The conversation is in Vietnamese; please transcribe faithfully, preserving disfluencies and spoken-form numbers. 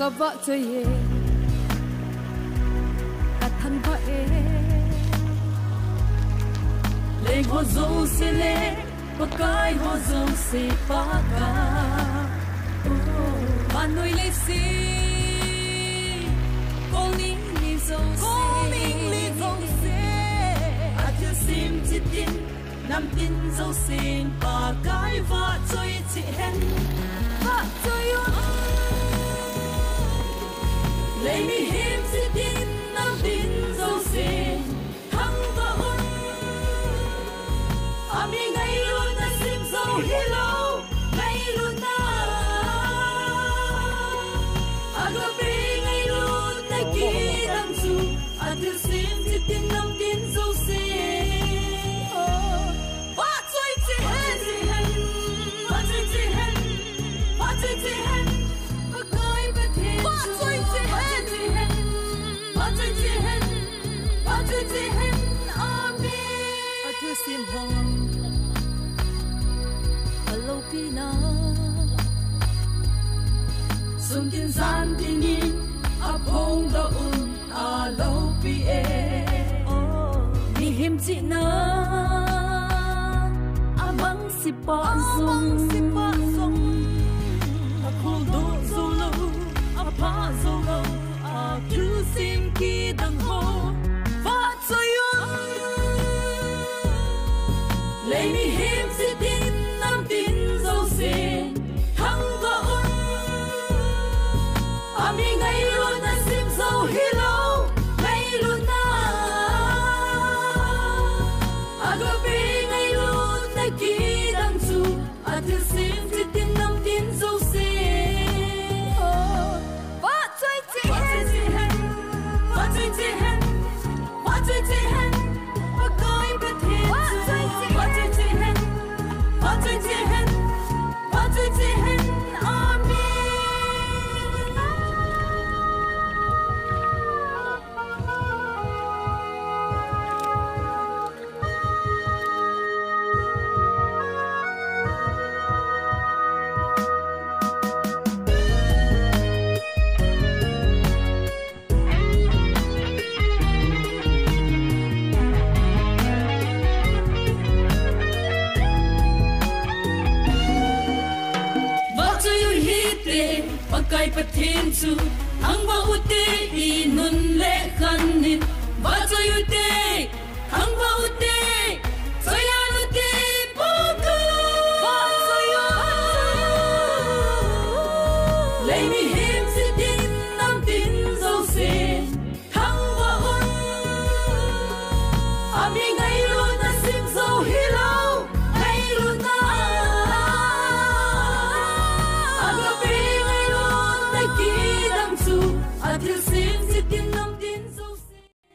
ka va choye ka than va e le ho zo se le pa kai ho zo se pa ka ma noi le si calling me zo calling me zo se at you seem to tin nam tin zo sin pa kai va choi chi hen va choi yo lấy mi hiểm si tin nam tin zo sin thăng va un ami ngay luôn na sim zo hello ngay luôn na aga be ngay luôn na ki dam su at you seem to tin nam tin zo sin va choi chi hen chi hen va choi chi hen va choi chi hen va kai va thiên va choi chi hen chi hen va choi chi hen va choi chi hen amen at you sim hong hello pina sung tin san tin in a phong da un a lo pi e mi him chi na a bang si pa sung si pa sung a khul do zo lo a pa zo lo a tu sim ki dang ho va cho yo lấy mi him si tin nam tin zo se thăng va un ami ngay luôn na sim zo hello ngay luôn na aga be ngay luôn na ki dang su a tu sim si tin nam tin zo se va choi chi hen va choi chi hen va choi chi hen va kai ba thiên va choi chi va choi chi hen va choi chi hen va choi chi hen amen kai pa thiên su ang ba ute i nun le khan nin ba cho yu te ang ba ute so ya lu te po ko ba so yo lấy mi